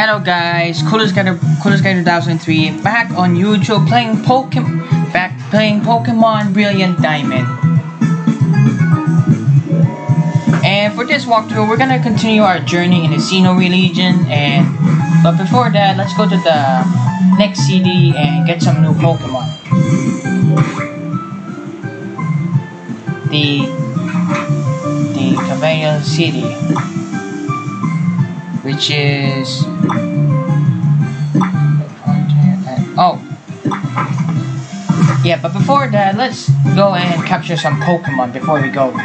Hello guys, Coolest Guy 2003 back on YouTube playing Pokemon Brilliant Diamond. And for this walkthrough, we're gonna continue our journey in the Sinnoh region. But before that, let's go to the next CD and get some new Pokemon. The Cavale City, which is yeah, but before that, let's go and capture some Pokemon before we go.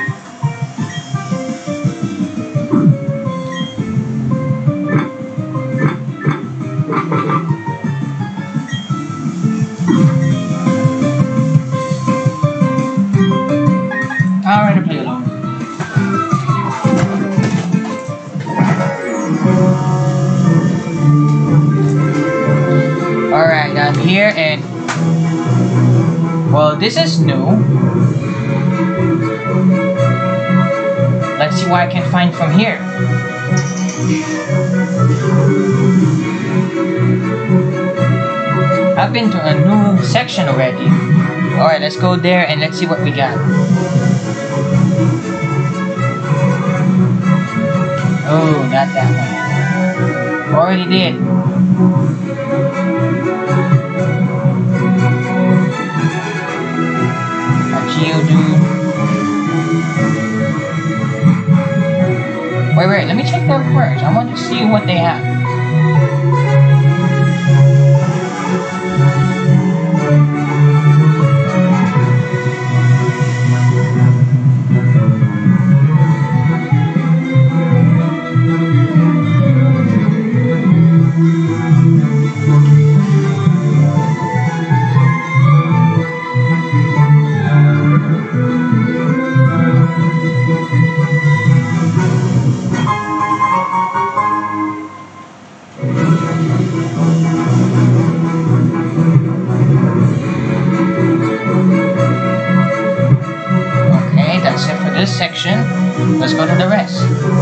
Alright, I play alone. Alright, I'm here and well, this is new. Let's see what I can find from here. I've been to a new section already. Alright, let's go there and let's see what we got. Oh, not that one. Already did. Geodude. Wait, let me check them first. I want to see what they have. This section, let's go to the rest.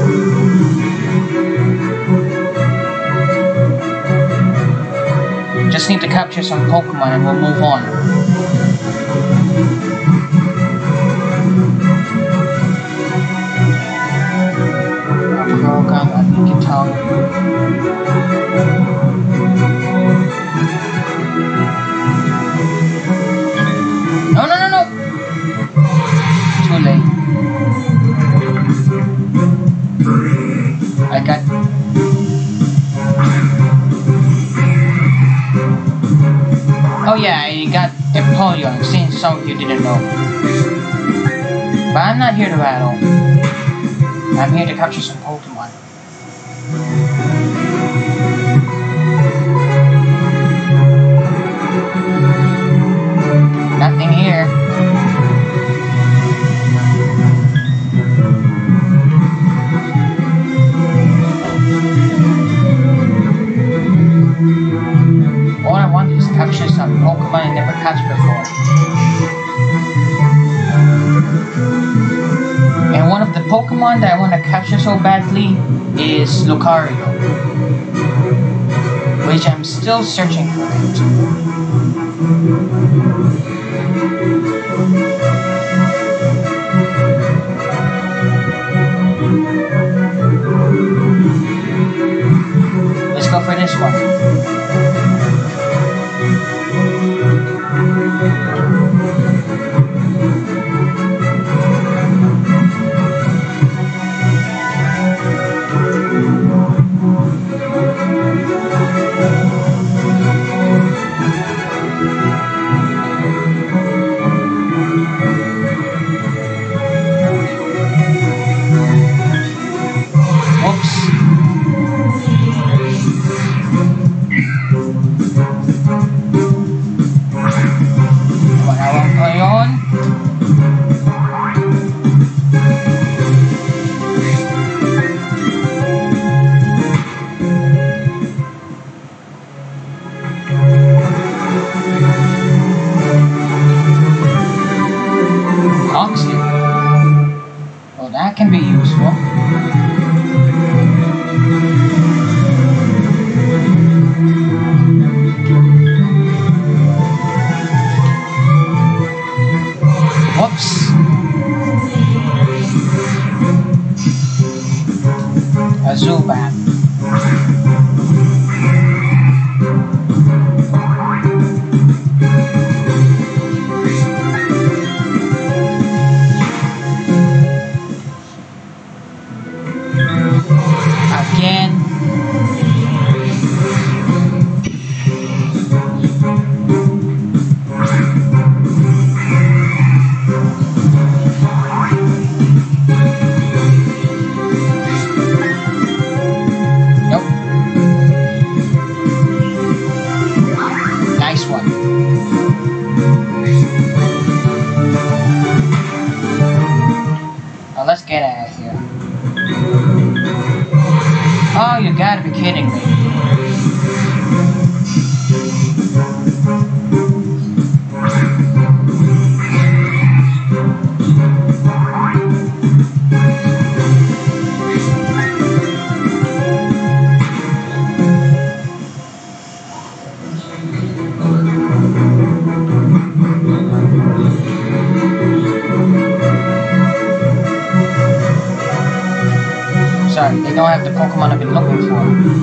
Just need to capture some Pokemon and we'll move on. Program, I think it's how. No. Too late. I got... Oh yeah, I got Empoleon, since some of you didn't know. But I'm not here to battle. I'm here to capture some Pokemon. Nothing here. All I want is to capture some Pokemon I never catch before. And one of the Pokemon that I want to capture so badly is Lucario, which I'm still searching for it. Let's go for this one. can be useful. kidding me? Sorry, they don't have the Pokemon I've been looking for.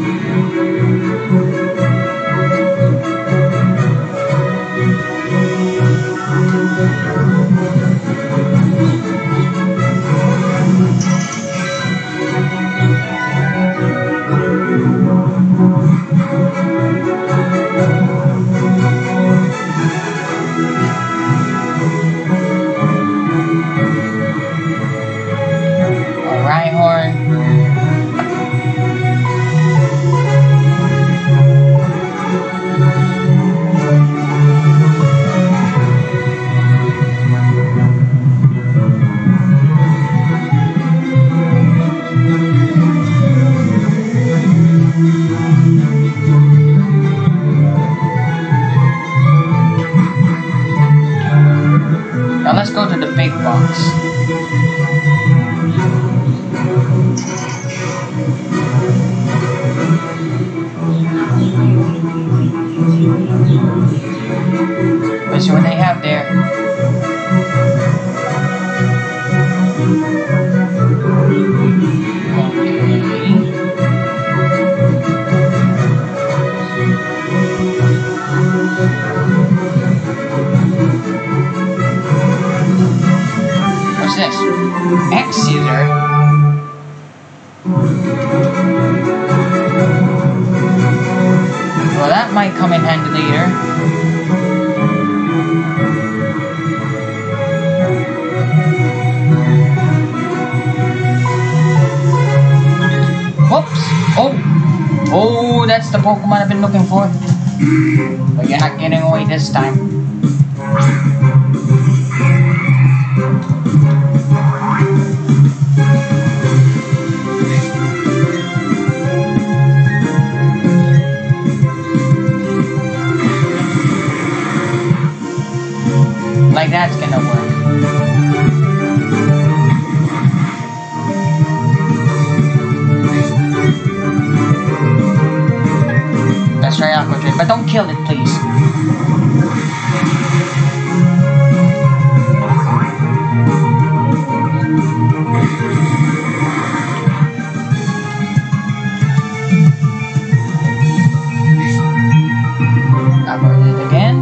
Now let's go to the big box. Let's see what they have there. What's this? X-Scissor? Well, that might come in handy later. Whoops! Oh! Oh, that's the Pokemon I've been looking for. But you're not getting away this time. Like that's gonna work. Let's try Aqua Drain, but don't kill it, please. Aqua Drain again.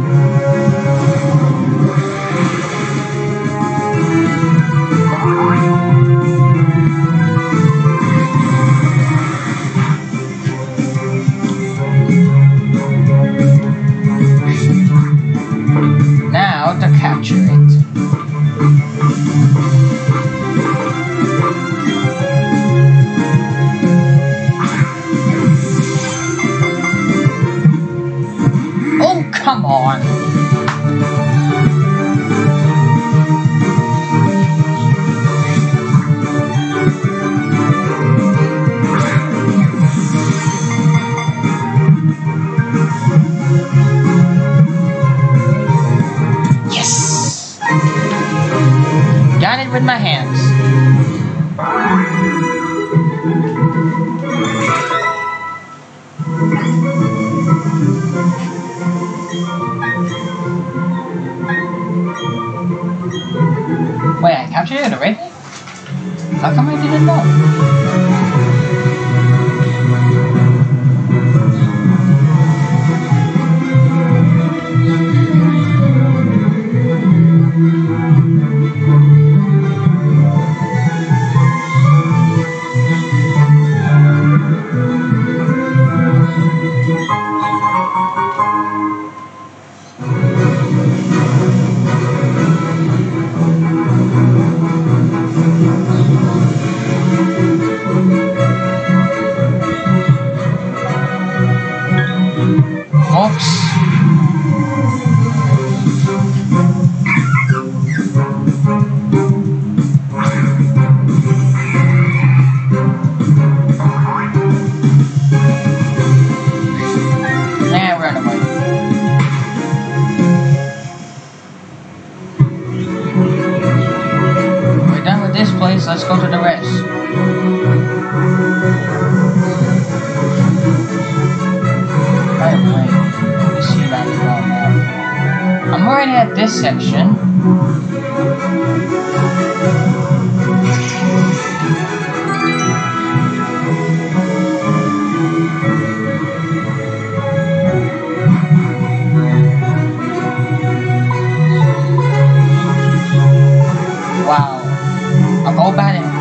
Now to capture it. Oh, come on. Got it with my hands. Wait, I captured it already? How come I didn't know? So let's go to the rest. By the way, let me see that now. I'm already at this section. Wow. I'll go back in.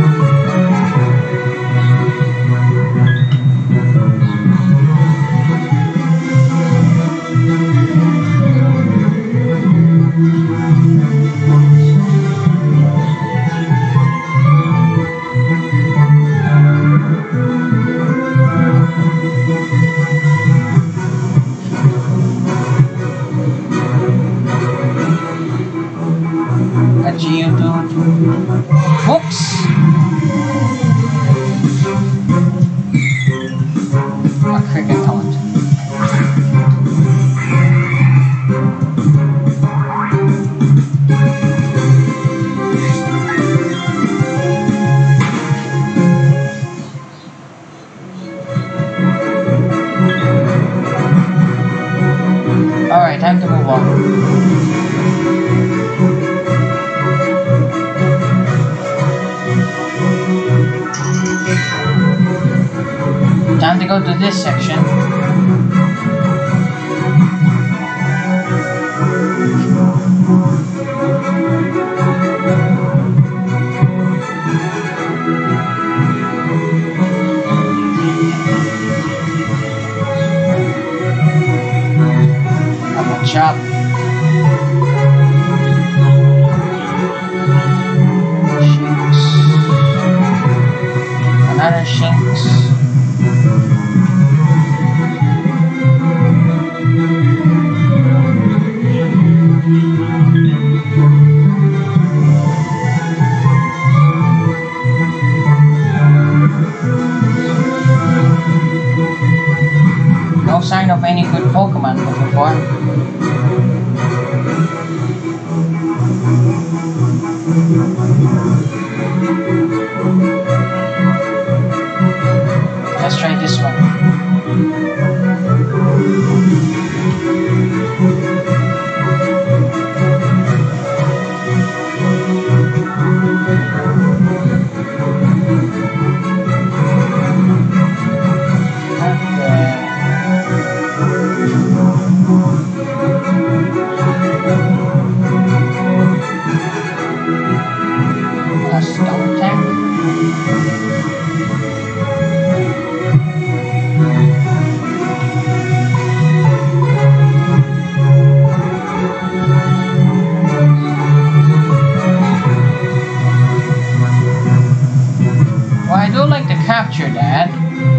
Whoops! A cricket taunt. Alright, time to move on. Time to go to this section. I'm a chop. Shinx. Another Shinx. No sign of any good Pokemon looking for. Let's try this one. Well, I do like to capture that.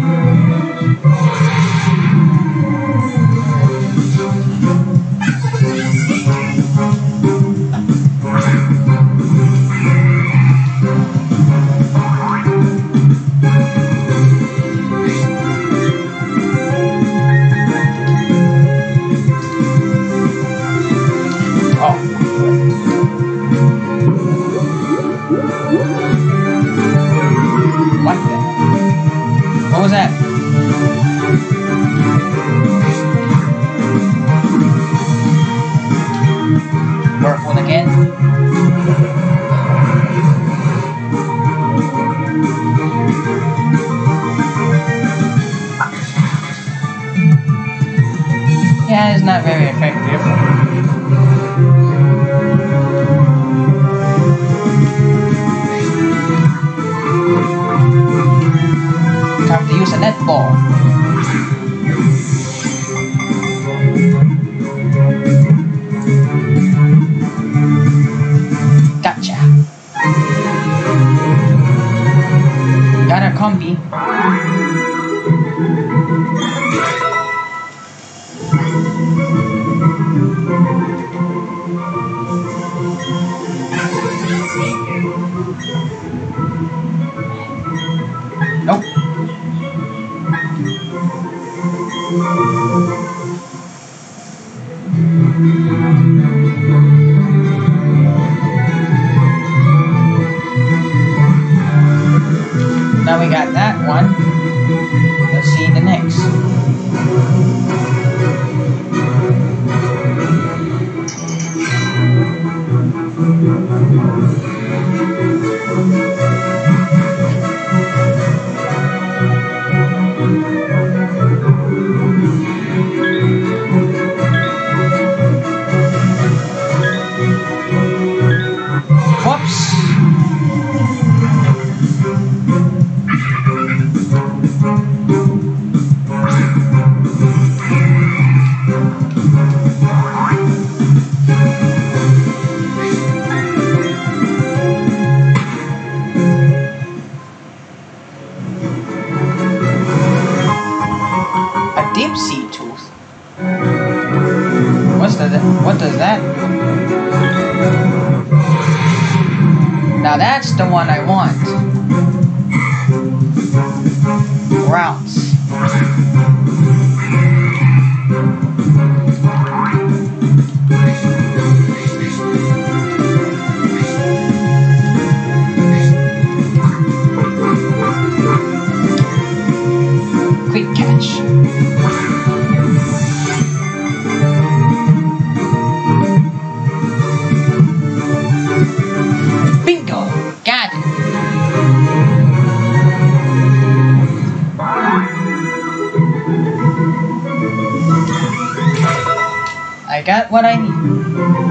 What was that? Purple again. Yeah, it's not very effective. Time to use a net ball. Gotcha. Got a combi. Nope. is that? Now that's the one I want. Routes. Quick catch. Bingo! Got it! I got what I need.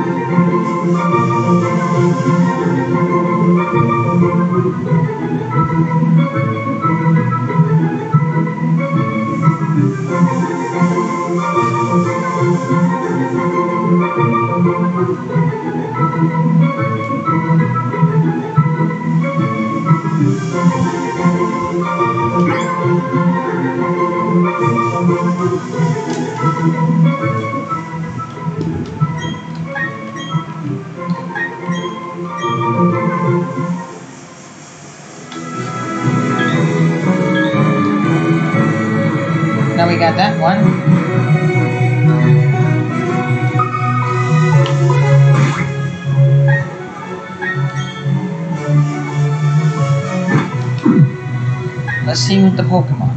Now we got that one. Let's see with the Pokemon.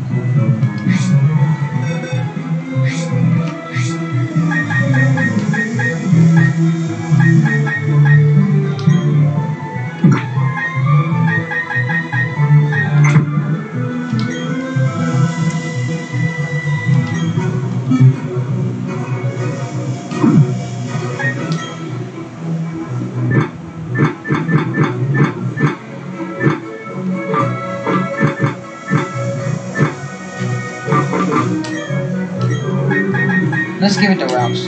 Let's give it to Rouse.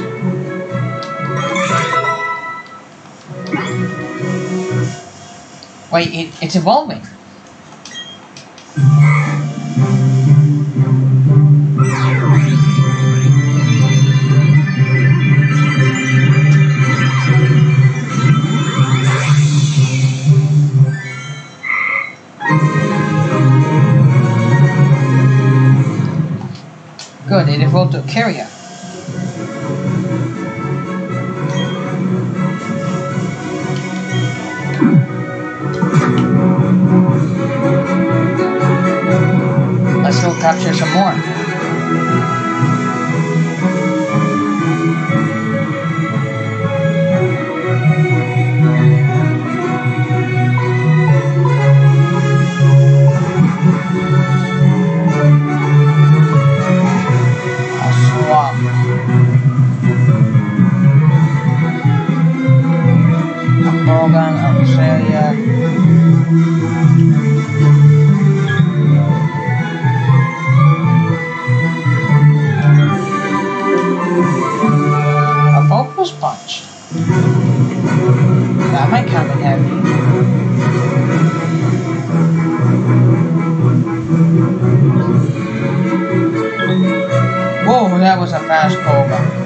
Wait, it's evolving. Good, it evolved to Carrier. Let's go capture some more. A swamp. A Bogan, a Roselia. Focus punch. That might come in heavy. Whoa, that was a fast Boga.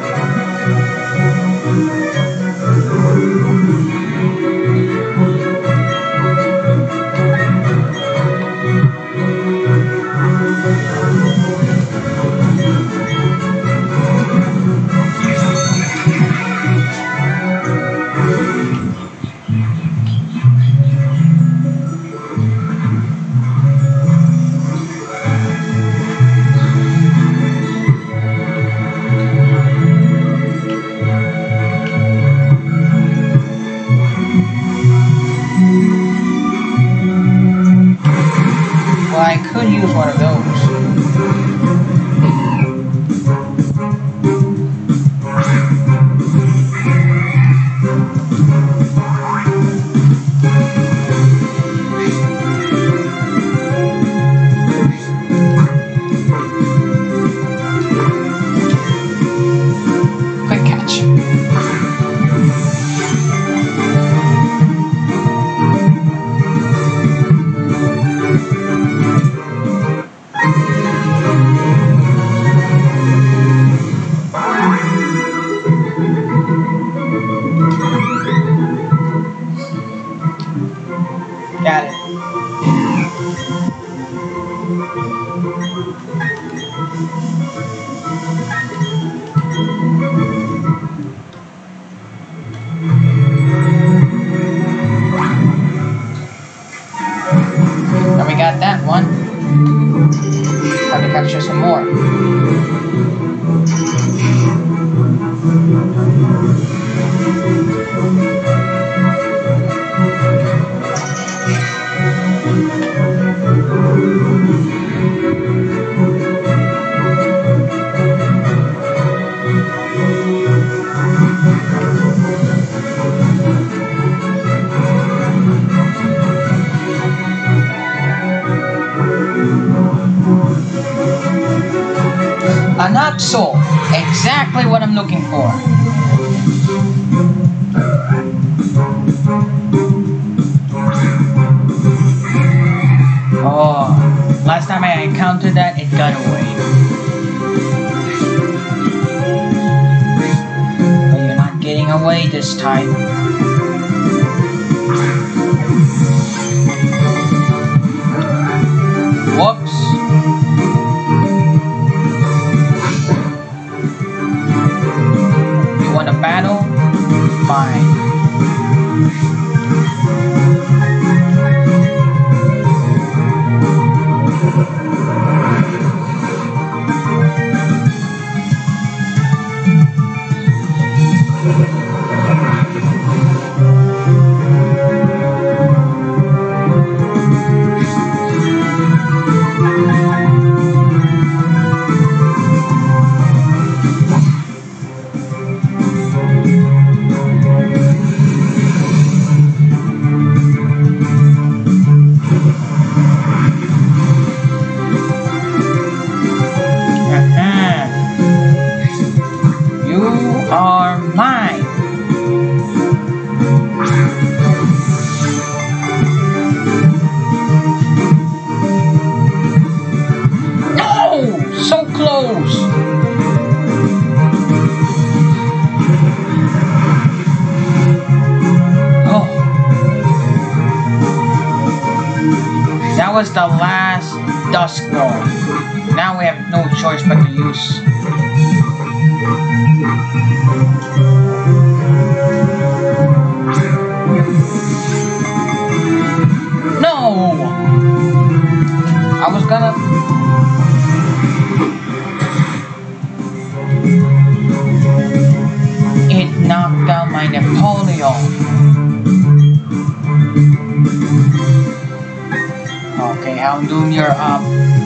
capture some more. An Axol! Exactly what I'm looking for. Oh, last time I encountered that, it got away. But you're not getting away this time. Whoops. You want a battle? Fine. That was the last Dusk Ball. Now we have no choice but to use. No! I was gonna... It knocked down my Napoleon. Okay, Houndoom, you're up.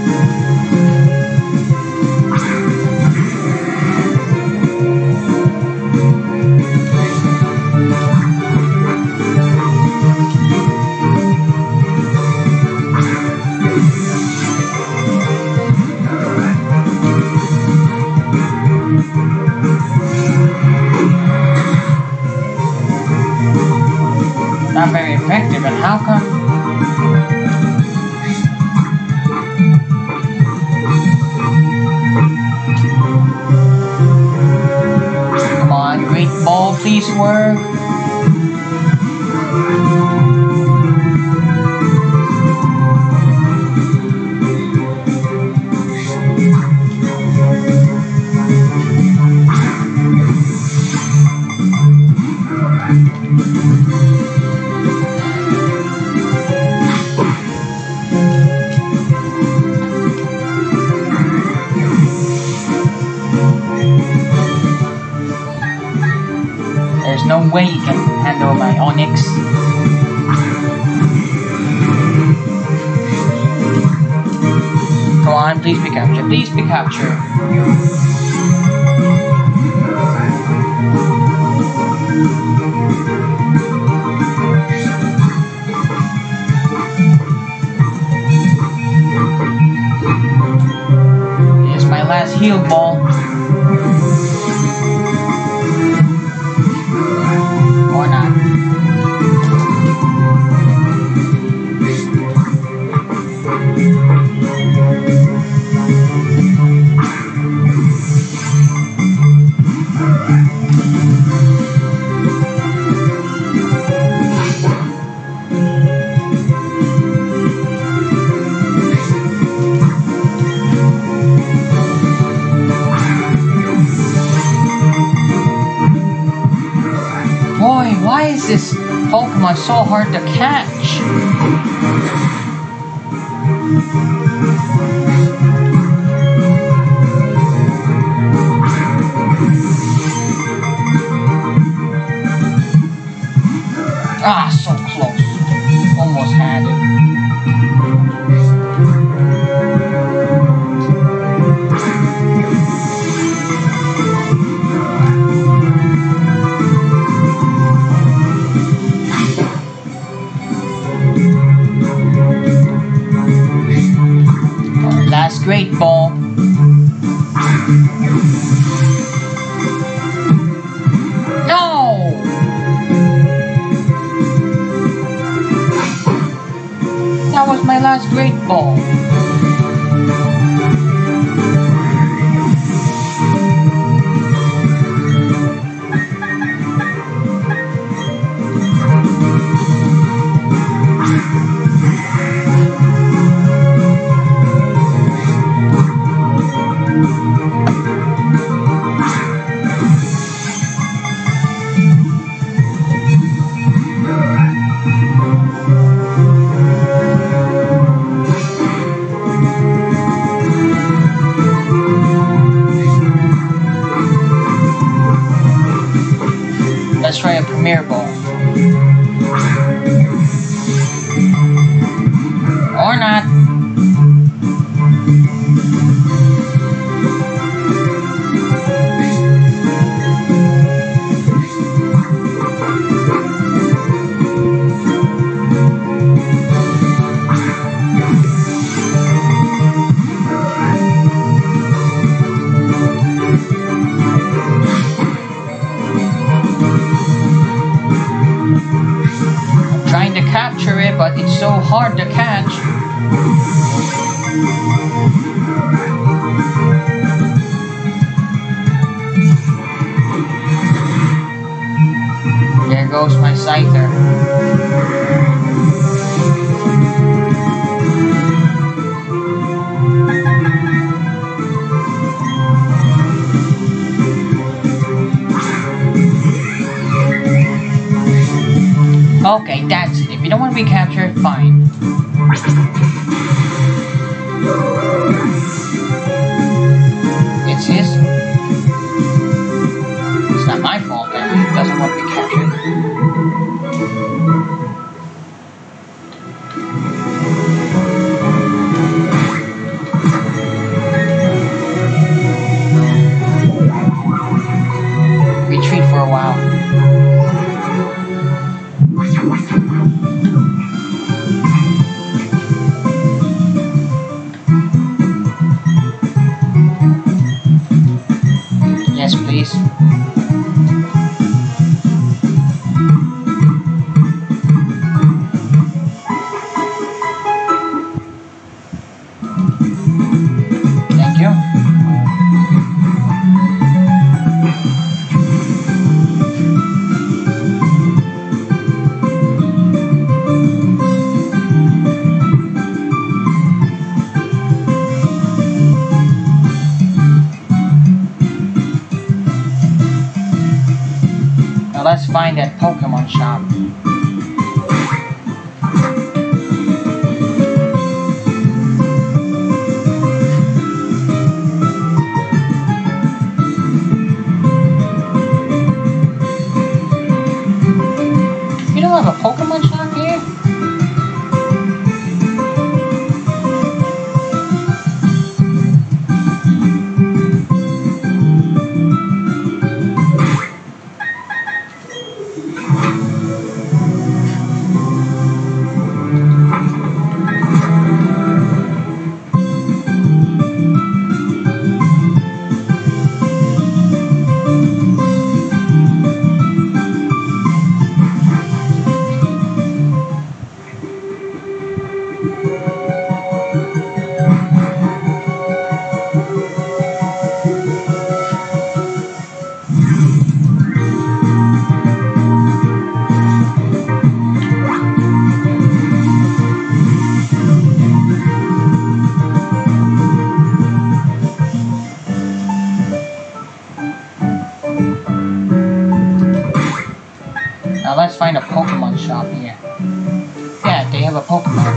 Not very effective, and how come? Come on, Great Ball, please work. There's no way you can handle my Onyx. Come on, please be captured. Please be captured. Here's my last heal ball. Or not. Boy, why is this Pokemon so hard to catch? Ah, so close. Almost had it. Last great ball. No! That was my last great ball. Let's try a Premier Ball. Or not. Trying to capture it, but it's so hard to catch. There goes my Scyther. Okay, that's it. If you don't want to be captured, fine. It's his. It's not my fault that he doesn't want to be captured. Retreat for a while. Yes, please. Thank you. Now let's find that Pokemon shop. You don't have a Pokemon shop here? Now let's find a Pokemon shop here. Yeah, they have a Pokemon.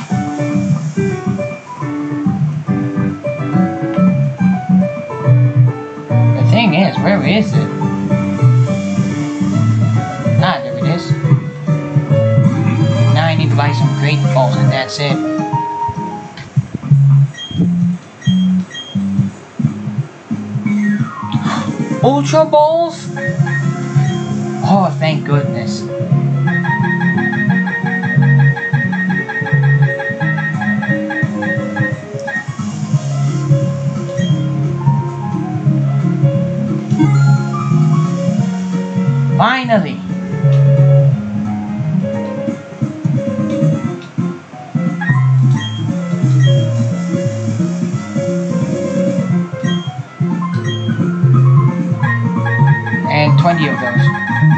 The thing is, where is it? Ah, there it is. that's it. Ultra Balls? Oh, thank goodness. Finally! And 20 of those.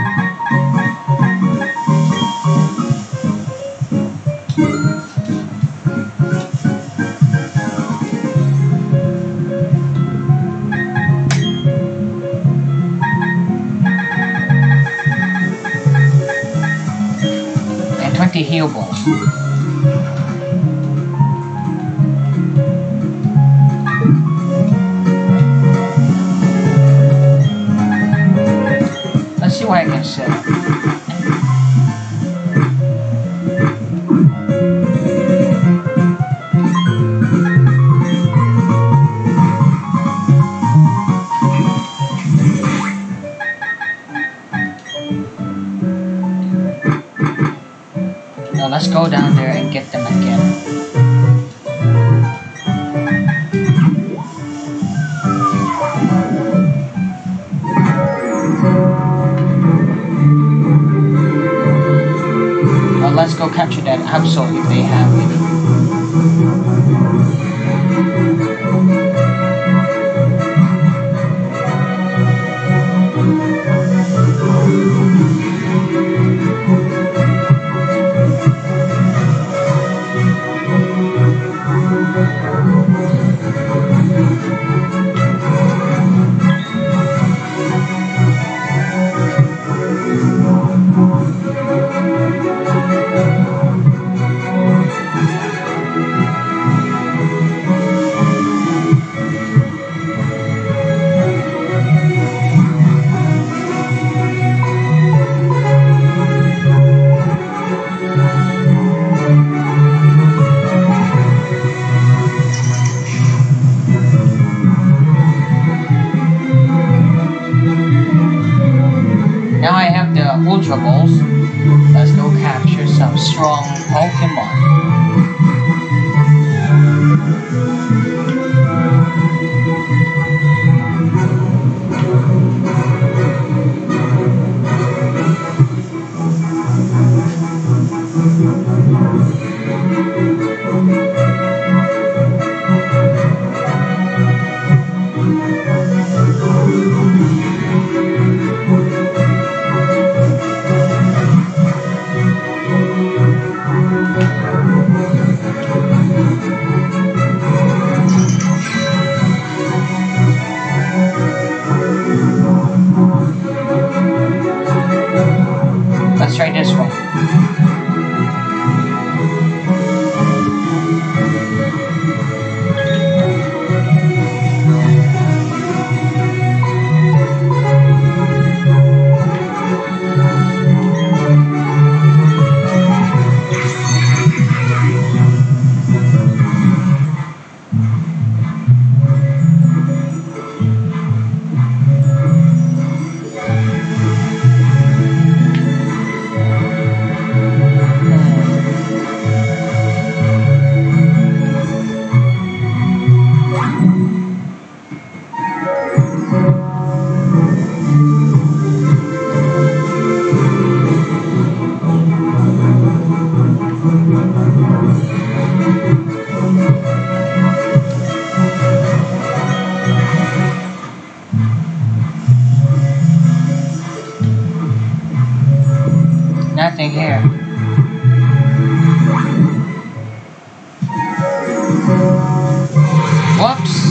And 20 heal balls. Let's see what I can set up. Now let's go down there and get them again. Let's go capture that Absol if they have it. Now I have the Ultra Balls. Let's go capture some strong Pokemon. Let's try this one. Nothing here. Whoops.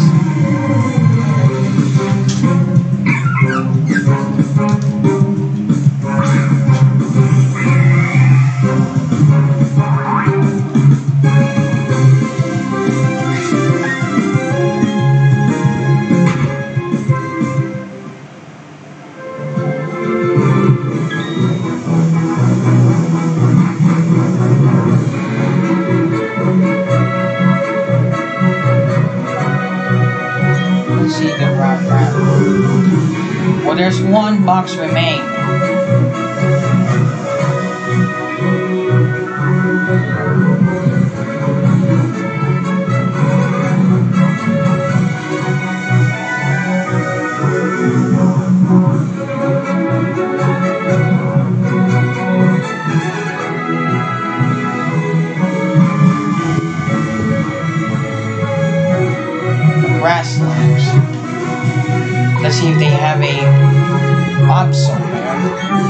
blocks remain. Grasslands. Let's see if they have a Absol there.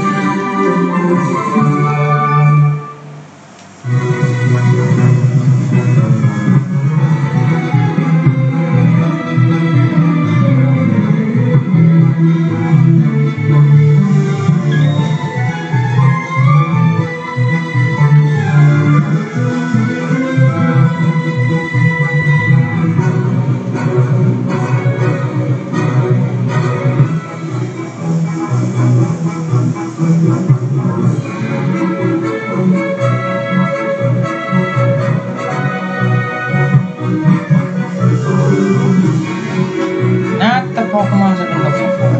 Not the Pokemons I've been looking for.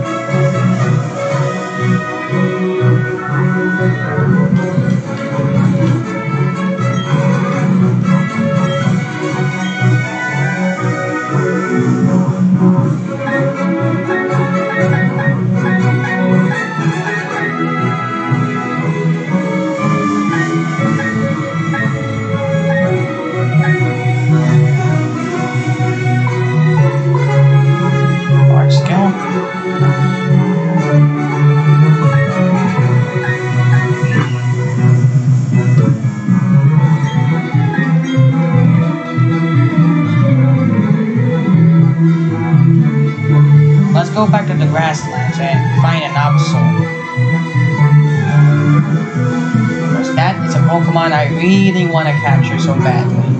Large scale. Let's go back to the grasslands and find an Absol. Because that is a Pokemon I really want to capture so badly.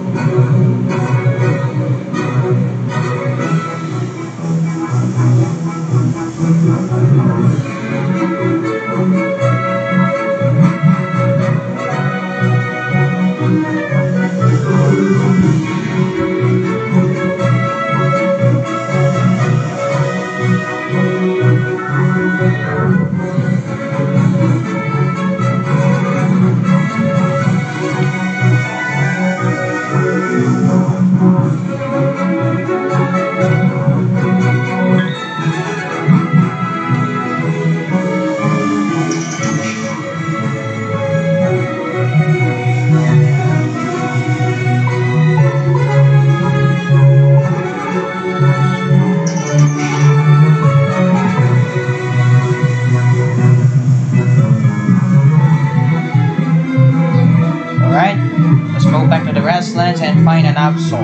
Alright, let's go back to the grasslands and find an Absol.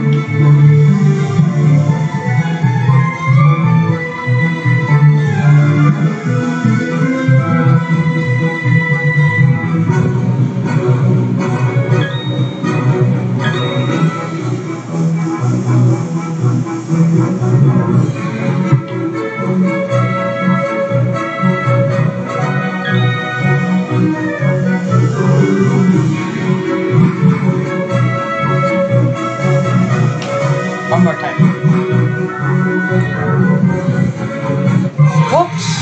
One more time. Whoops!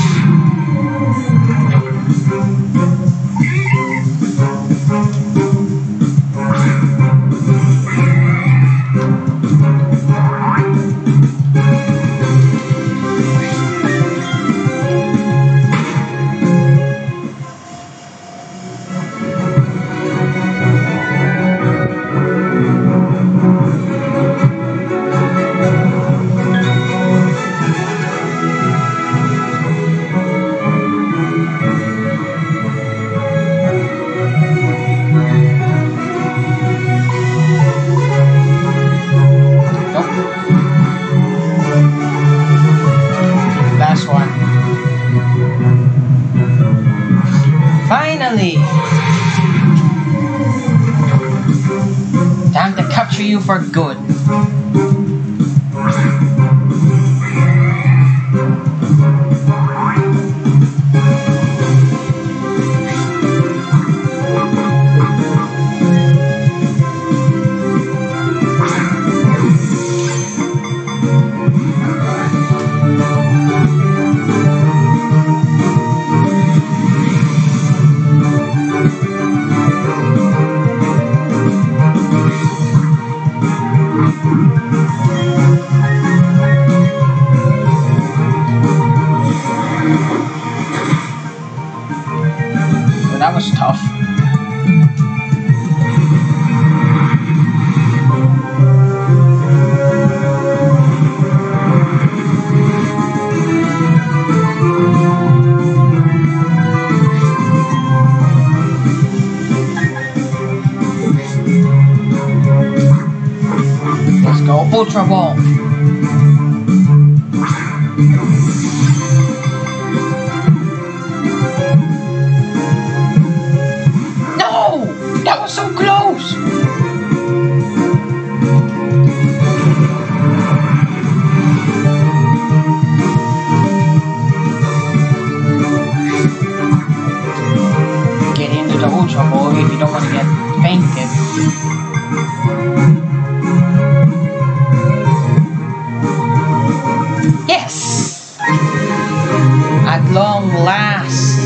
Last one. Finally! Time to capture you for good. So that was tough. Let's go, Ultra Ball! No! That was so close! Get into the Ultra Ball if you don't want to get fainted. Yes! At long last!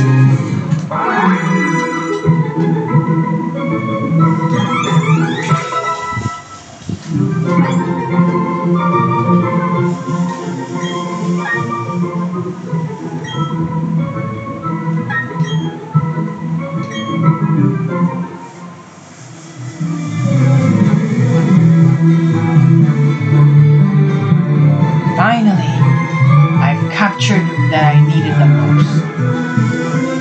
Finally, I've captured that I needed the most.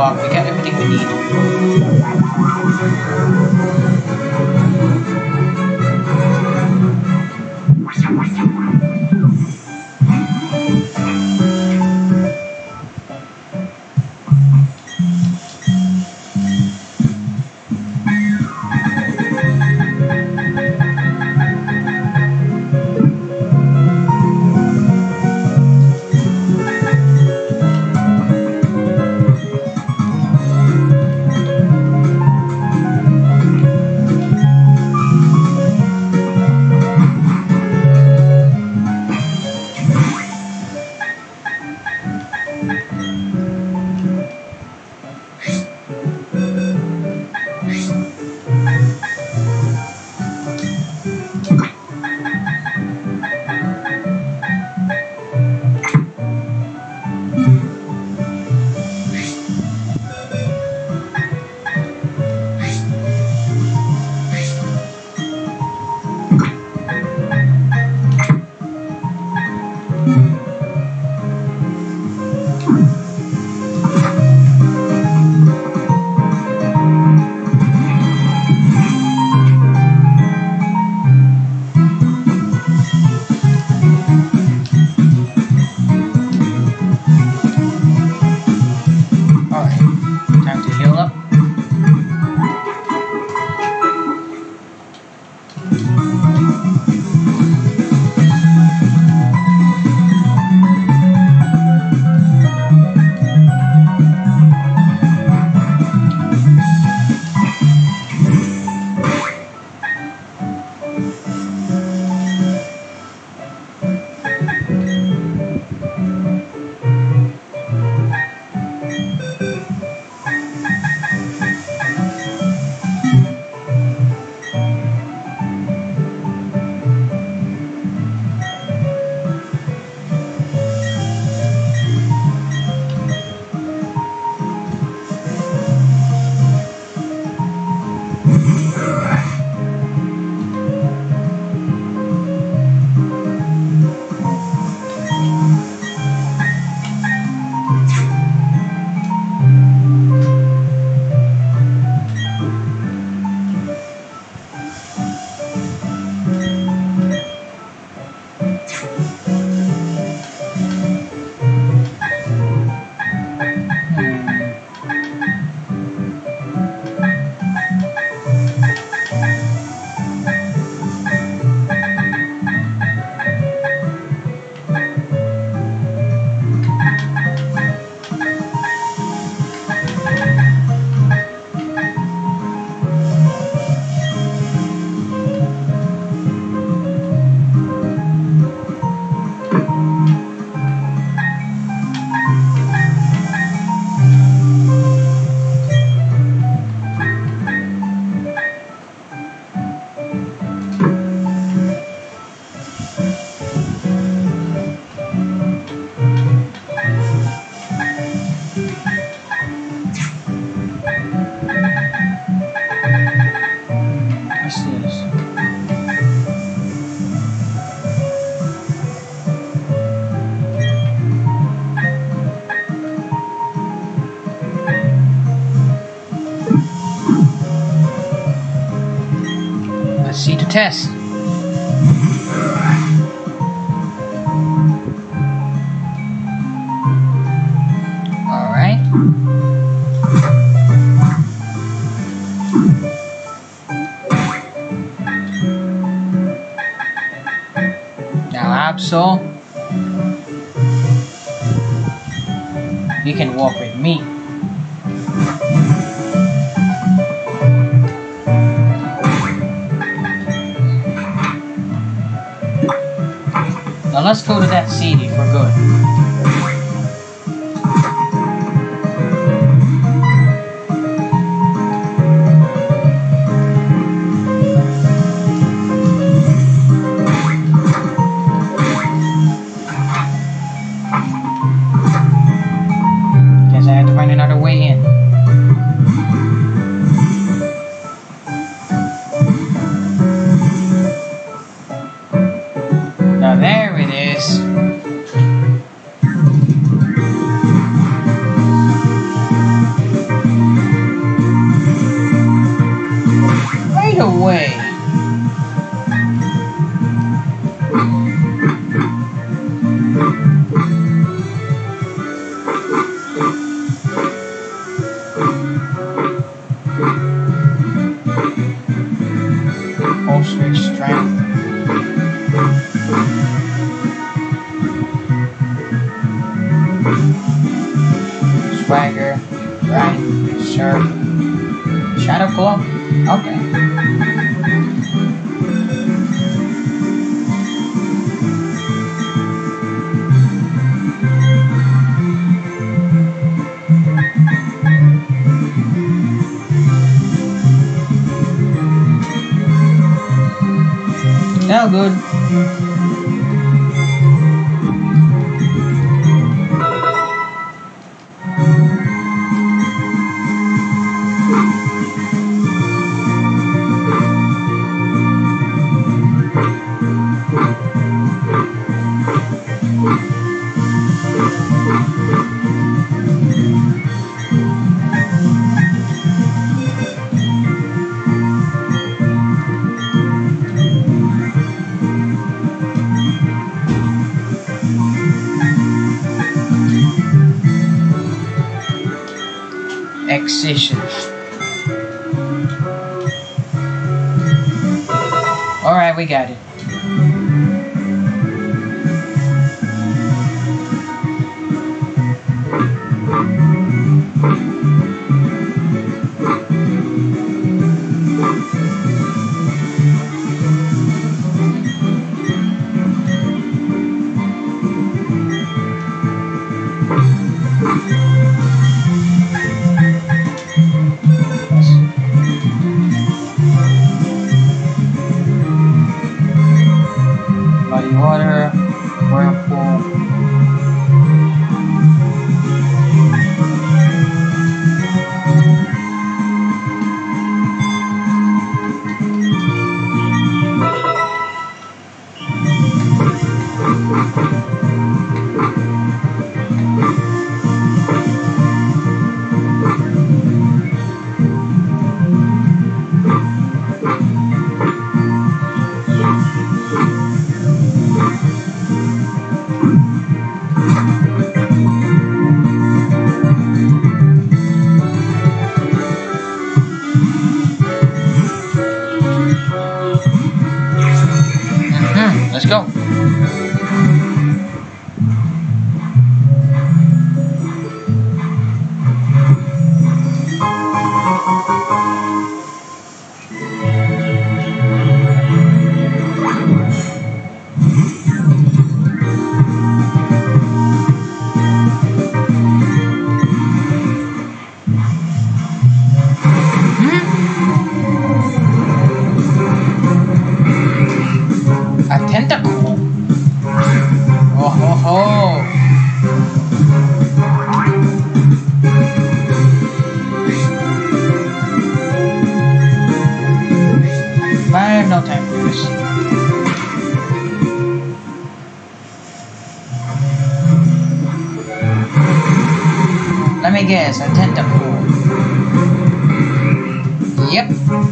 unlocked. We got everything we need. See to test. Alright. Now Absol, you can walk with me. Now let's go to that CD for good. Guess I had to find another way in. Now there it is. Switch strength. Swagger, right, surf, shadow glow. Okay. Yeah, good. Excision. Alright, we got it. Body water, whirlpool. Let's go. A tentacle. Oh ho ho. I have no time for this. Let me guess, a tentacle. Yep.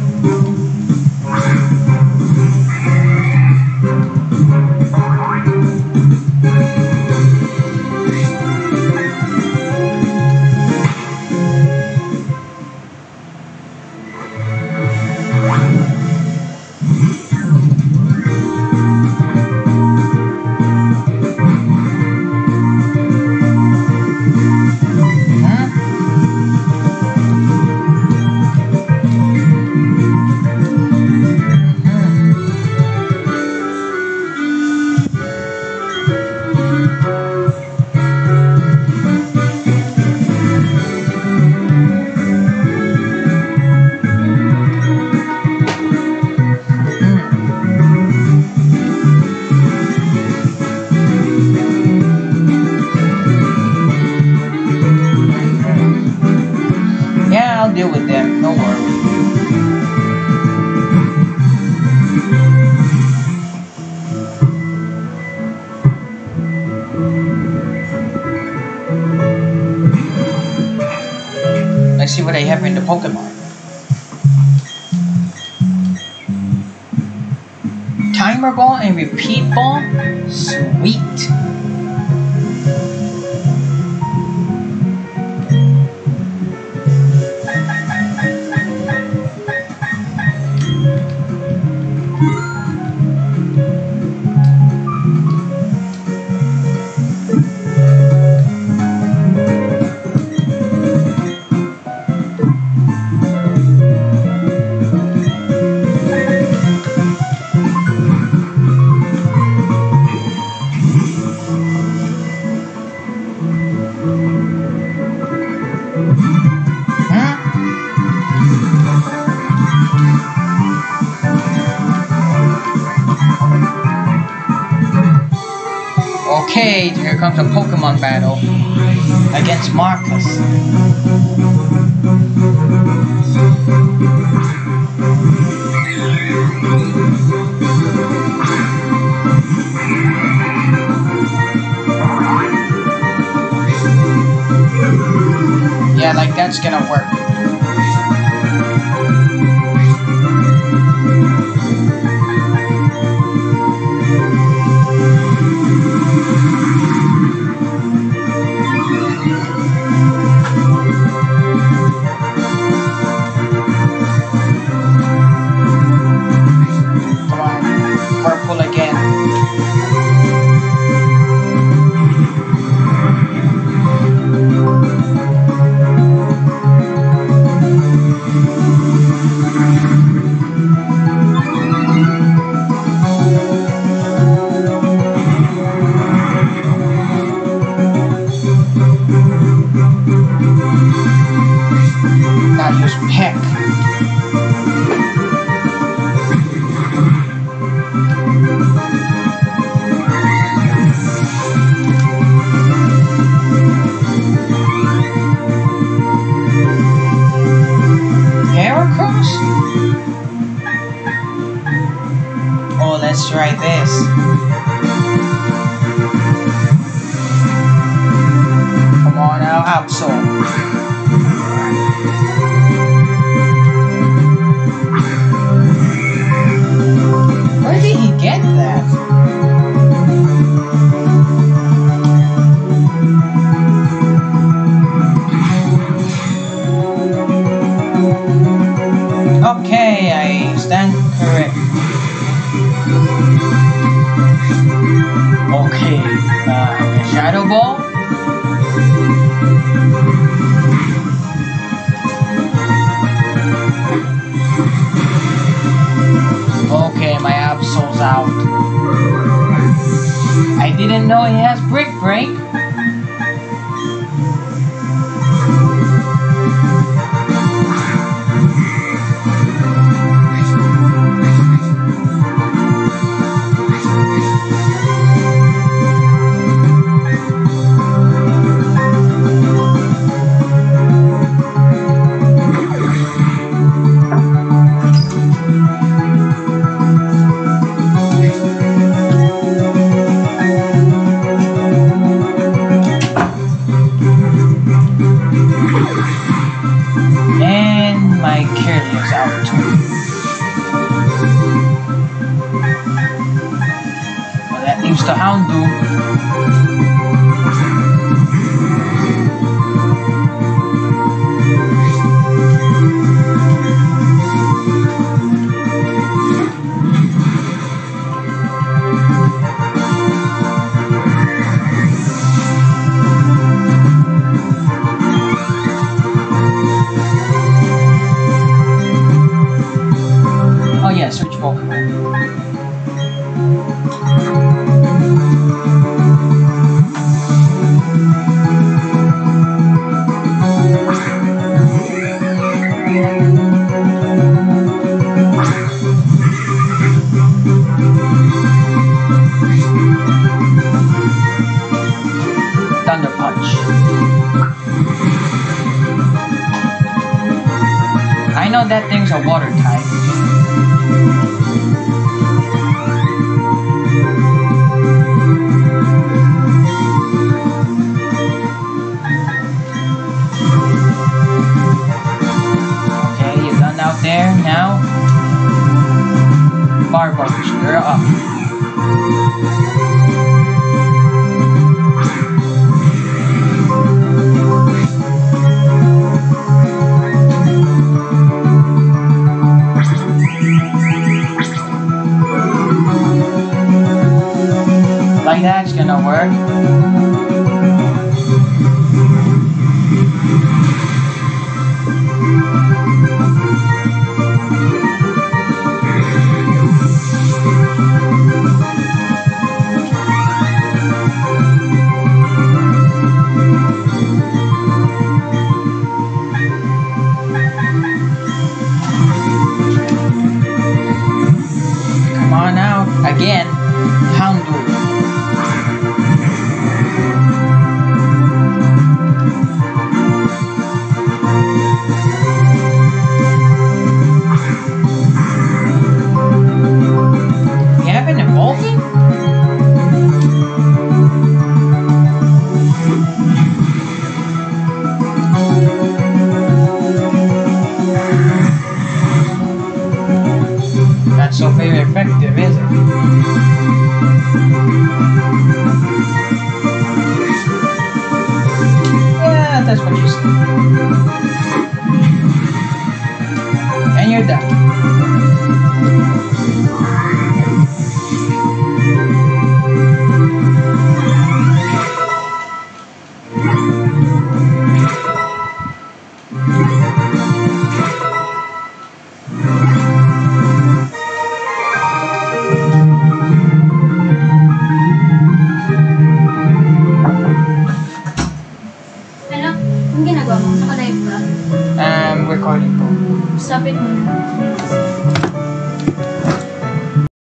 I'll deal with them, no worry. Let's see what I have in the Pokemon. Timer ball and repeat ball? Sweet. wait, here comes a Pokemon battle against Marcus. Yeah, like that's gonna work. Come on, purple again. Now use Peck. Heracross? Oh, let's try this. Come on now, Absol. Where did he get that? Okay, I stand correct. Okay, Shadow Ball. Okay, my Absol's out. I didn't know he has Brick Break. And my Kirlia's out too. Well, that leaves the Houndoom. Oh yeah, switch Pokemon. Thunder Punch. I know that thing's a water type. Okay, you're done out there now. Barboach, girl up. Like that's gonna work. Come on out again, Houndoom. Yeah, that's what you said. And you're done. Ano? Ang ginagawa mo? Naka-live ka? Recording po. Stop it muna.